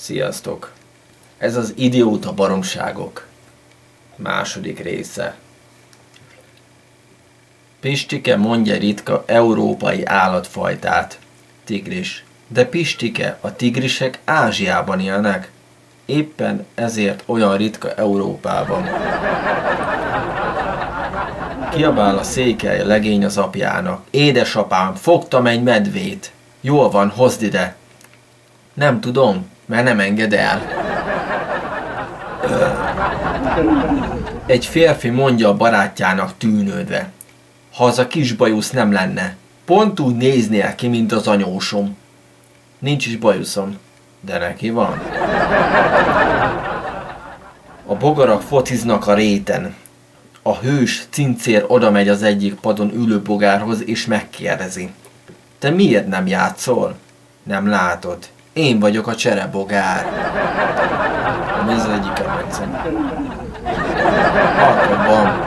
Sziasztok! Ez az idióta baromságok második része. Pistike mondja ritka európai állatfajtát. Tigris. De Pistike, a tigrisek Ázsiában élnek. Éppen ezért olyan ritka Európában. Kiabál a székely legény az apjának. Édesapám, fogtam egy medvét. Jól van, hozd ide. Nem tudom, mert nem enged el. Egy férfi mondja a barátjának tűnődve. Ha az a kis bajusz nem lenne, pont úgy néznél ki, mint az anyósom. Nincs is bajuszom, de neki van. A bogarak fociznak a réten. A hős cincér odamegy az egyik padon ülő bogárhoz és megkérdezi. Te miért nem játszol? Nem látod. Én vagyok a cserebogár. Ez az egyik kedvencem. Alkotban.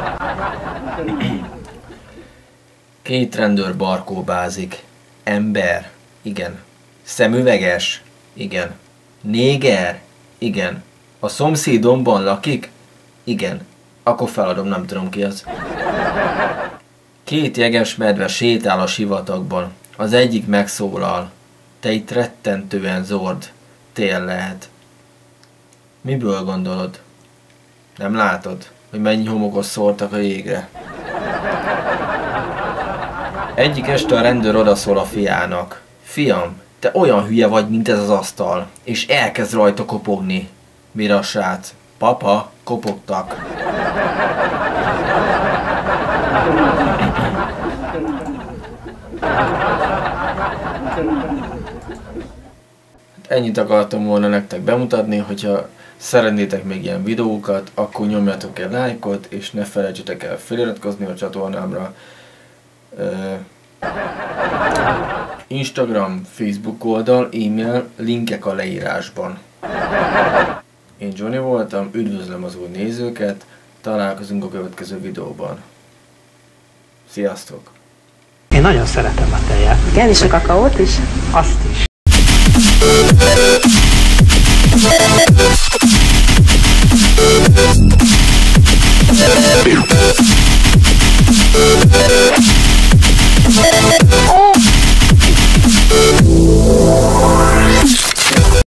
Két rendőr barkóbázik. Ember? Igen. Szemüveges? Igen. Néger? Igen. A szomszédomban lakik? Igen. Akkor feladom, nem tudom ki az. Két jegesmedve sétál a sivatagban. Az egyik megszólal. Te itt rettentően zord. Tél lehet. Miből gondolod? Nem látod, hogy mennyi homokot szórtak a jégre? Egyik este a rendőr odaszól a fiának. Fiam, te olyan hülye vagy, mint ez az asztal. És elkezd rajta kopogni. Mire a srác? Papa, kopogtak. Ennyit akartam volna nektek bemutatni, hogyha szeretnétek még ilyen videókat, akkor nyomjatok el lájkot, és ne felejtsetek el feliratkozni a csatornámra. Instagram, Facebook oldal, e-mail, linkek a leírásban. Én Johnny voltam, üdvözlöm az új nézőket, találkozunk a következő videóban. Sziasztok! Én nagyon szeretem a tejet. Igen, és a kakaót is? Azt is.